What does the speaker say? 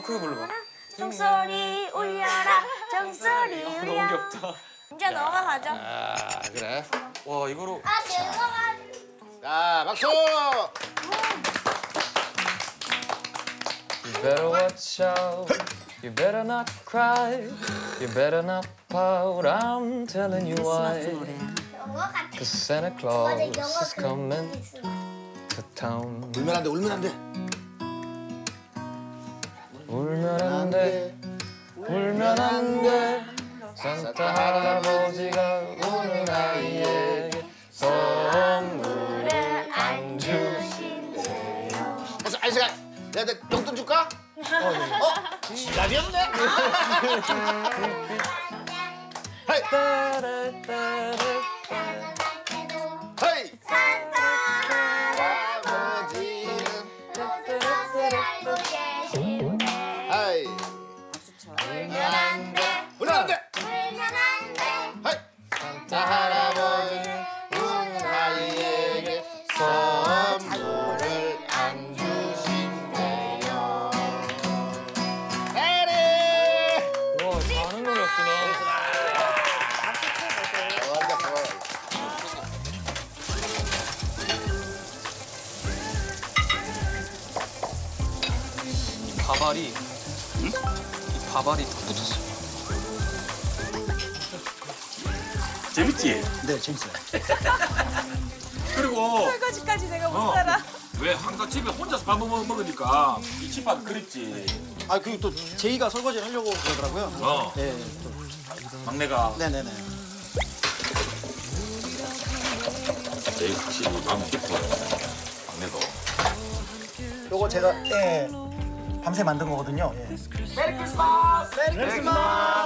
크게 불러봐. 종소리 울려라 종소리 너무 울려. 귀엽다. 이제 넘어가죠. 아, 그래. 와 이거로. 자, 박수! You better watch out. You better not cry. You better not pout. I'm telling you why. Cause Santa Claus is coming to town. 울면 안 돼, 울면 안 돼. 울면 안 돼. 울면 안 돼. 산타 할아버지가 우는 아이에게 선물을 안 주신대요. 아저씨가 내가 용돈 줄까? 지랄이 없네. 하이. 하이. 산타 할아버지는 모든 것을 알고 계신데 하이. 울면 안 돼. 울면 안 돼. 울면 안 돼. 하이. 산타 할아버지는 우는 아이에게 선물을 안 주신대요. 에리. 와 잘하는 노래였구나. 바발이 이 바발이 다 붙었어. 재밌지? 네, 재밌어요. 그리고 설거지까지 내가 못 살아. 왜 항상 집에 혼자서 밥 먹으니까 이 집밥 그립지. 아, 그리고 또 제이가 설거지를 하려고 그러더라고요. 네, 또. 막내가 네네네. 제일 확실히 마음 깊어요. 막내도. 요거 제가 밤새 만든 거거든요. 예. 메리 크리스마스! 메리 크리스마스!